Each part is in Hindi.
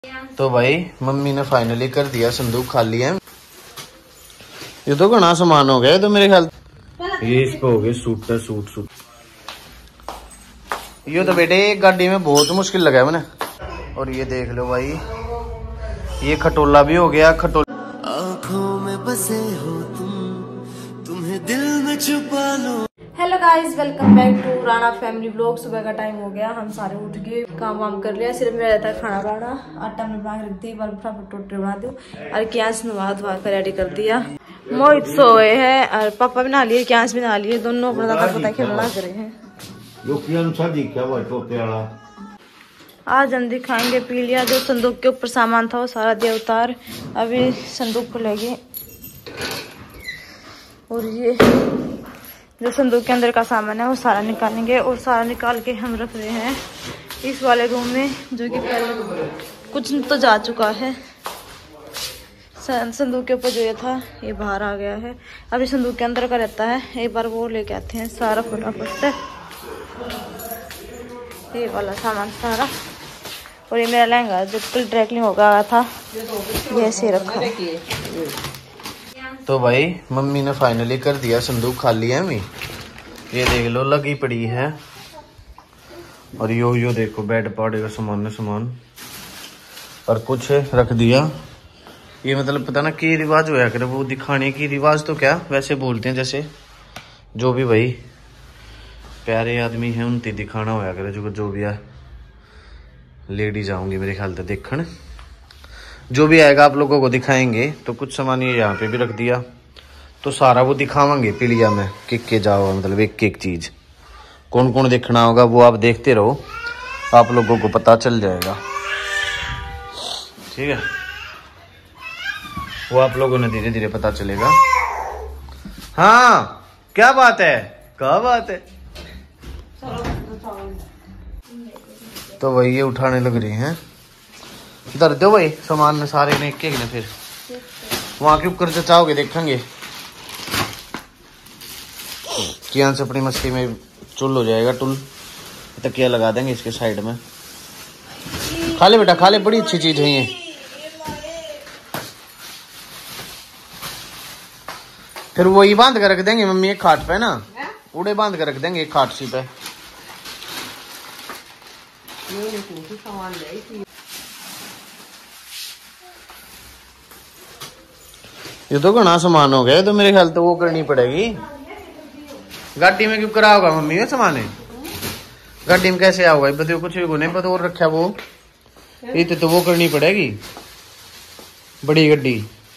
तो भाई मम्मी ने फाइनली कर दिया संदूक खाली है। ये तो घना सामान हो गया तो मेरे ख्याल ये इस पे हो गए सूट सूट। ये तो बेटे एक गाड़ी में बहुत मुश्किल लगा है मैंने। और ये देख लो भाई, ये खटोला भी हो गया। खटोला आँखों में बसे हो तुम, तुम्हें दिल में छुपा लो। Hello guys, welcome back to Rana family vlog. सुबह का टाइम हो गया, हम सारे उठ गए, काम वाम कर लिया। सिर्फ मेरा रहता है खाना बनाना। आटा में बना के रख दी, फटाफट टोटे बना दूं। और क्यांस नहा धोआ कर रेडी कर दिया। मोहित सोए है और पापा भी नहा लिए, क्यांस भी नहा लिए। दोनों अपना पता खेलना कर रहे हैं। आज हम दिखाएंगे पी लिया। जो संदूक के ऊपर सामान था वो सारा दिया उतार। अभी संदूक खुलेगी और ये जो संदूक के अंदर का सामान है वो सारा निकालेंगे। और सारा निकाल के हम रख रहे हैं इस वाले रूम में, जो कि पहले कुछ तो जा चुका है। संदूक के ऊपर जो ये था ये बाहर आ गया है। अभी संदूक के अंदर का रहता है, एक बार वो लेके आते हैं सारा फटाफट से। ये वाला सामान सारा। और ये मेरा लहंगा जो कल ड्राइक्लिंग हो गया था, ये ऐसे रखा। तो भाई मम्मी ने फाइनली कर दिया संदूक खाली है। मैं ये देख लो लगी पड़ी है। और यो देखो बेड पाड़े का सामान और कुछ रख दिया। ये मतलब पता ना की रिवाज होया करे, वो दिखाने की रिवाज तो क्या वैसे बोलते हैं, जैसे जो भी भाई प्यारे आदमी है उनती दिखाना होया करे। जो भी है लेडीज आऊंगी मेरे ख्याल से देखने, जो भी आएगा आप लोगों को दिखाएंगे। तो कुछ सामान ये यहाँ पे भी रख दिया, तो सारा वो दिखावांगे पीलिया में के जाओ, मतलब एक चीज कौन कौन देखना होगा वो आप देखते रहो, आप लोगों को पता चल जाएगा। ठीक है, वो आप लोगों ने धीरे धीरे पता चलेगा। हाँ क्या बात है, क्या बात है। तो वही ये उठाने लग रही हैं। इधर दो भाई सामान में सारे ने एक ने, फिर वहां के ऊपर जचाओगे देखेंगे कियान से अपनी मस्ती में चुल हो जाएगा। टुल तकिया लगा देंगे इसके साइड में। खा ले बेटा खा ले, बड़ी अच्छी चीज है ये। फिर वही बांध कर रख देंगे मम्मी एक खाट पे ना, उड़े बांध कर रख देंगे एक खाट सी पे। ये तो घना सामान हो गया, तो मेरे ख्याल तो वो करनी पड़ेगी। गाड़ी में क्यों करा होगा मम्मी ये सामान है? गाड़ी में कैसे आओगा बताओ, कुछ भी नहीं पता और रखा वो। ये तो वो करनी पड़ेगी बड़ी गड्डी।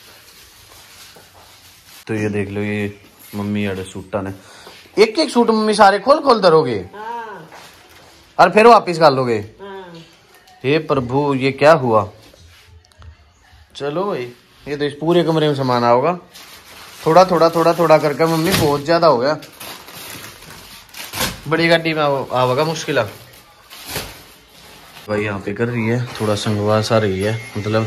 तो ये देख लो, ये मम्मी आड़े सूटा ने एक सूट मम्मी सारे खोल धरोगे और फिर वापिस कर लोगे। हे प्रभु ये क्या हुआ। चलो भाई, ये तो इस पूरे कमरे में सामान होगा। थोड़ा थोड़ा करके मम्मी बहुत ज्यादा हो गया। बड़ी गाड़ी में आवेगा मुश्किल है भाई। यहाँ पे कर रही है थोड़ा संगवास आ रही है, मतलब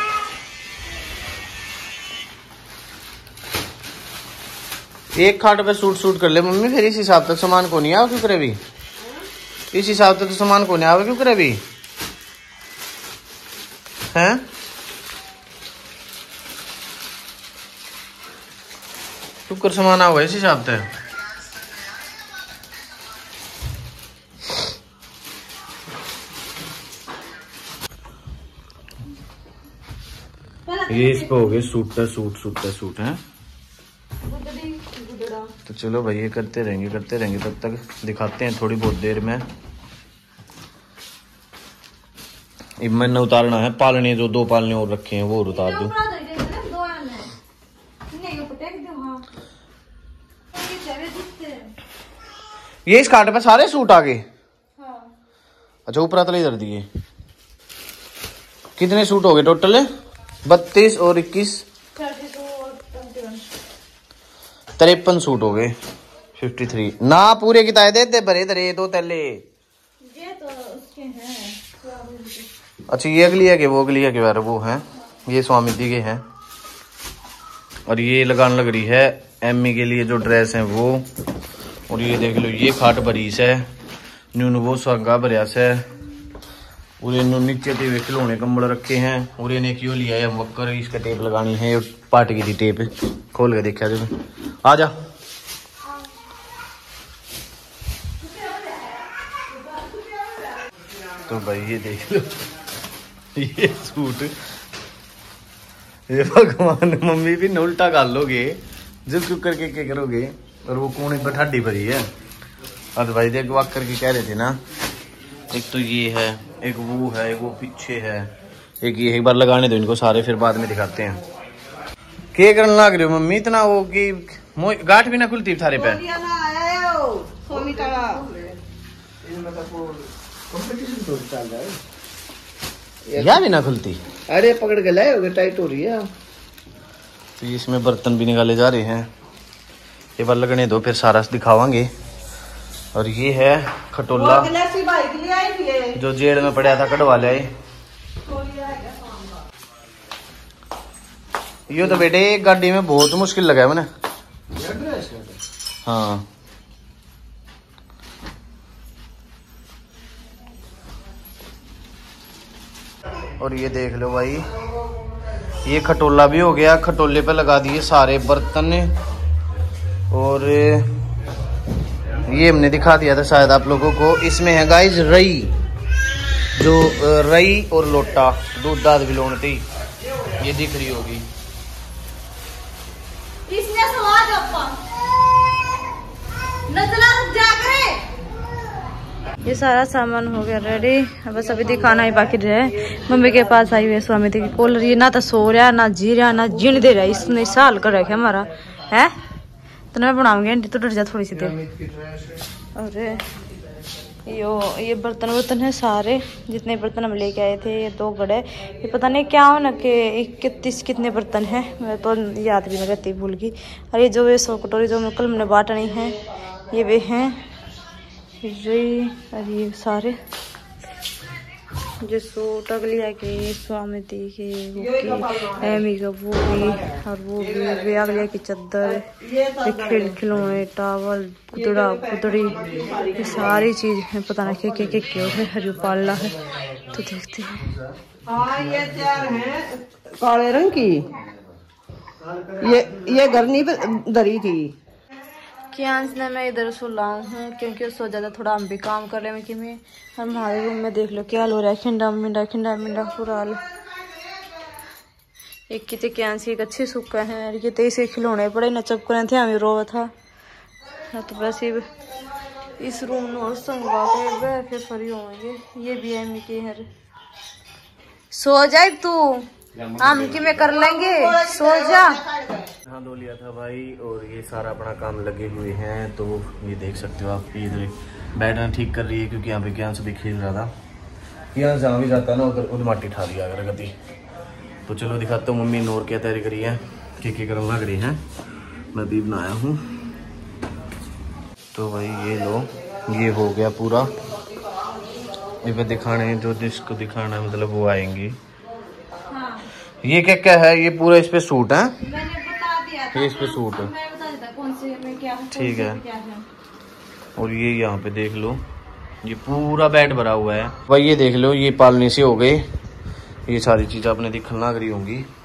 एक खाट पे सूट कर ले मम्मी। फिर इस हिसाब तक सामान को नहीं आवे क्यों करे भी, इस हिसाब तक तो सामान को नहीं आवे क्यों करे भी हैं। कर सामान आओगे इस हिसाब से। ये इस पे हो गए सूट हैं। तो चलो भाई ये करते रहेंगे तब तक दिखाते हैं थोड़ी बहुत देर में। मैंने उतारना है पालने, जो 2 पालने और रखे हैं वो और उतार दो। ये इस कांटे पे सारे सूट आ गए। हाँ। अच्छा ऊपर तले इधर दिए। कितने सूट हो गए टोटल? 32 और 21 53 सूट हो गए। 53 ना पूरे किताए देते भरे धरे दो तले। ये तो उसके हैं। अच्छा ये अगली है कि वो अगली है कि यार वो है, ये स्वामी जी के हैं। और ये लगान लग रही है एम्मी के लिए जो ड्रेस है वो। और ये देख लो ये खाट भरी से न्यून वो संगा भरिया से। और नीचे थे खिलौने कंबल रखे हैं। और इन्हें क्यों लिया है वक्कर, इसका टेप लगानी है। पार्ट की थी टेप, खोल के देखा तुम। आ जा। तो भाई ये देख लो ये सूट, ये भगवान मम्मी भी न उल्टा कर लोगे जब क्यों करके क्या करोगे। और वो कौन एक बठाडी भरी है। और भाई देख वाक करके कह रहे थे ना, एक तो ये है, एक वो है, एक वो पीछे है, एक ये। एक बार लगाने दो इनको सारे, फिर बाद में दिखाते हैं। क्या करने लग रहे हो मम्मी इतना? वो की गांठ भी ना खुलती थारे पे। या भी ना खुलती। अरे पकड़ के लाए होगे, टाइट हो रही है। तो इसमें बर्तन भी निकाले जा रहे हैं। ये बार लगने दो, फिर सारा दिखावांगे। और ये है खटोला जो जेड़ में पड़ा था, कटवा ले। ये तो बेटे एक गाड़ी में बहुत मुश्किल लगा है मैंने। हाँ और ये देख लो भाई, ये खटोला भी हो गया। खटोले पे लगा दिए सारे बर्तन। और ये हमने दिखा दिया था शायद आप लोगों को। इसमें है गाइस रई, जो रई और लोटा दूध दाद भी लोनती, ये दिख रही होगी। ये सारा सामान हो गया रेडी, बस अभी दिखाना ही बाकी रहे। मम्मी के पास आई हुई है स्वामी की कॉलर। ये ना तो सो रहा, ना जी रहा, ना जीण दे रहा। इसने साल कर रखा हमारा है। तो मैं बनाऊंगी आंटी, तो डर जा थोड़ी सी देर। और ये बर्तन है सारे, जितने बर्तन हम लेके आए थे। ये 2 गड़े, ये पता नहीं क्या हो ना कि 31 कितने बर्तन हैं, मैं तो याद भी नहीं रहती, भूल गई। और ये जो 100 कटोरी जो कल मैंने बांटनी है, ये वे हैं। और ये सारे जो सूट अगलिया के स्वामी के एमी का वो भी, और वो भी अगलिया की चद्दर, खिलौने, टावल, कुतड़ा कुतड़ी, ये सारी चीज है। पता नहीं क्या क्यों है, हजू पाला है। तो देखते हैं। हाँ ये 4 हैं काले रंग की। ये घरनी पे धरी थी। कियांश ने मैं इधर सो लाऊं हूँ, क्योंकि सो ज्यादा थोड़ा हम भी काम कर रहे हैं कि मैं। हमारे रूम में देख लो क्या हाल हो रहा है, खिंडा मिंडा पूरा हाल। एक की कियांश एक अच्छी सुक्का है, ये तो इसे खिलौने पड़े न चपक थे, हमें रोवा था। तो बस ये इस रूम में संगवा के फिर फ्री होंगे। ये भी है के हर सो जाए तू, हम कि में कर लेंगे, सो जा। हाँ धो लिया था भाई, और ये सारा अपना काम लगे हुए हैं। तो ये देख सकते हो आप, इधर बैठना ठीक कर रही है, क्योंकि यहाँ पे क्या से भी खेल रहा था। यहाँ जहाँ भी जाता ना उधर माटी ठा दिया अगर गति। तो चलो दिखाता हूँ मम्मी नोर क्या तैयारी करी है, क्या करना लग रही है। मैं भी बनाया हूँ। तो भाई ये लो, ये हो गया पूरा। ये पे दिखाने जो जिसको दिखाना है मतलब वो आएंगी। ये क्या है, ये पूरा इस पे सूट है। मैंने बता दिया था, ये इस पे सूट है, मैं बता देता कौन से में क्या है, ठीक है। और ये यहाँ पे देख लो, ये पूरा बेड भरा हुआ है भाई। ये देख लो, ये पालने से हो गए। ये सारी चीज आपने दिखना लग रही होंगी।